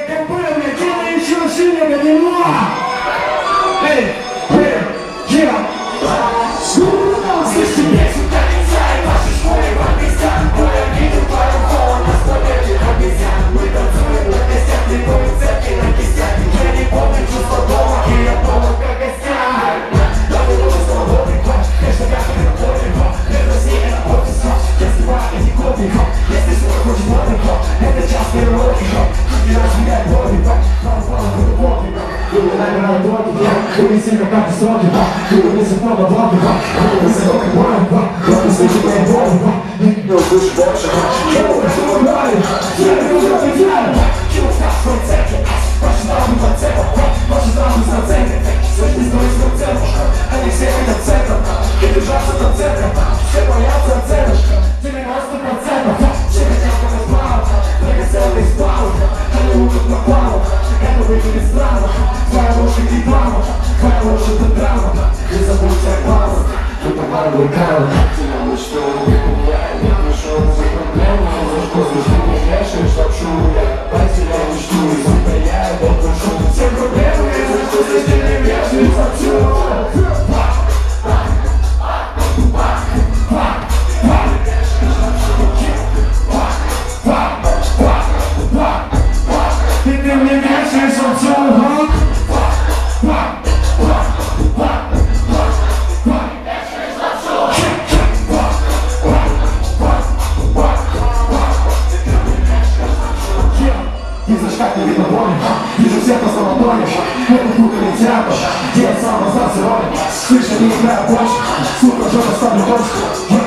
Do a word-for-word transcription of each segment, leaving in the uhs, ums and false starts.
как было, делай еще сильнее для него. Эй, эй, я. Слышите, мне сюда нельзя, и ваши школы в обезьян. Я видел пару фон, на столе этих обезьян. Мы танцуем на костях, ликуем цепи на кистях. Я не помню чувство дома, и я дома как гостям. Я буду свободный, конечно, я не работаю. Это Россия, это офис, я снимаю эти копии. Если сука хочет водный, это частный ролик. Чуть не разменяй боги, нам слава буду боги. Вы набирают боги, вы сильно как и сроки. Вы не симптомы блоки, вы не симптомы блоки. Вы слышите мои боги, не услышишь больше. Чего вы думали? Я не буду отвечать. Чего стал в свой центре? Ваши дамы по цепу, ваши дамы на центре. Слышь, не стой с центром, они все хотят центром. И держаться над центром, все боятся оценочка. девяносто процентов, все хотят как избавок. Драгоценный спал, они лучат на плаву. Это выглядит странно, твоя ложь и драма. Твоя ложь это драма, не забудьте о главном. Ты попал в рукавы. Тебя мечту не поменяю, я пришел за проблемы. За что слышно не вешаешь лапшу? Я опять тебя мечту, и сука я его прошу. Все проблемы, за что слышно не вешаешь лапшу? Ты мне вешаешь лапшу? Вижу всех на самотоне, это кукольный театр, где я сам раздался роли. Слышь, я не играю больше, сука, жопа ставлю точку.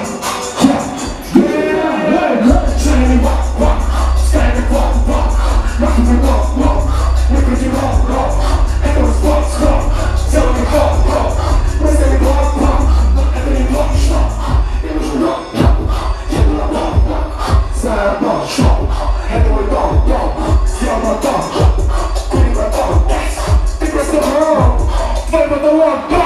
Твой потолок!